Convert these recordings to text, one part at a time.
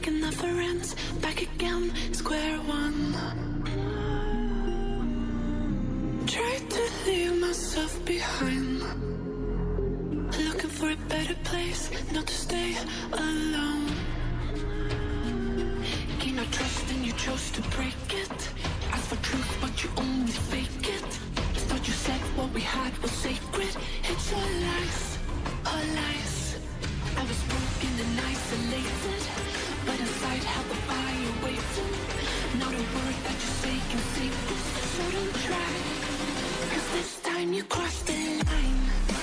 like it never ends. Back again, square one. Tried to leave myself behind, looking for a better place, not to stay alone. Gain our trust and you chose to break it. Ask for truth but you only fake it. Thought you said what we had was sacred. It's all lies, all lies. I was broken and isolated, but inside held the fire waiting. Not a word that you say can save this, so don't try, 'cause this time you crossed the line.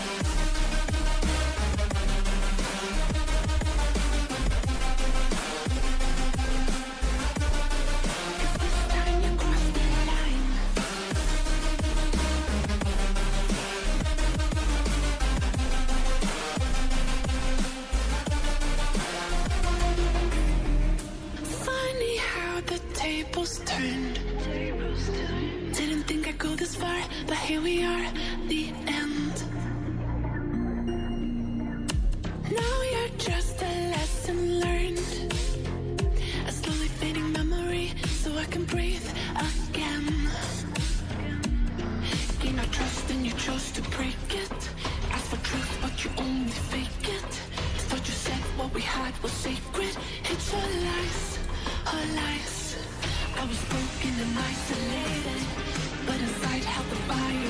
Tables turned. Didn't think I'd go this far, but here we are, the end. Now you're just a lesson learned, a slowly fading memory, so I can breathe again. Gain our trust and you chose to break it. Ask for truth but you only fake it. Thought you said what we had was sacred. It's all lies, all lies. I was broken and isolated, but inside held the fire